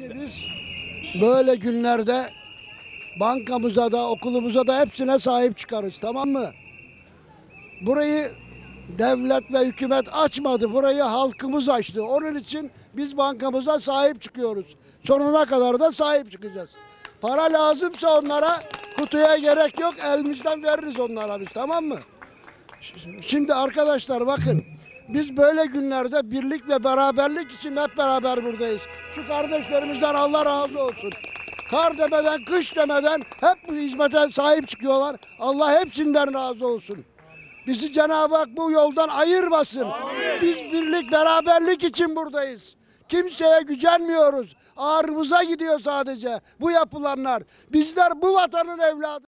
Şimdi biz böyle günlerde bankamıza da okulumuza da hepsine sahip çıkarız, tamam mı? Burayı devlet ve hükümet açmadı. Burayı halkımız açtı. Onun için biz bankamıza sahip çıkıyoruz. Sonuna kadar da sahip çıkacağız. Para lazımsa onlara kutuya gerek yok. Elimizden veririz onlara biz, tamam mı? Şimdi arkadaşlar bakın. Biz böyle günlerde birlik ve beraberlik için hep beraber buradayız. Şu kardeşlerimizden Allah razı olsun. Kar demeden, kış demeden hep bu hizmete sahip çıkıyorlar. Allah hepsinden razı olsun. Bizi Cenab-ı Hak bu yoldan ayırmasın. Amin. Biz birlik, beraberlik için buradayız. Kimseye gücenmiyoruz. Ağrımıza gidiyor sadece bu yapılanlar. Bizler bu vatanın evladı.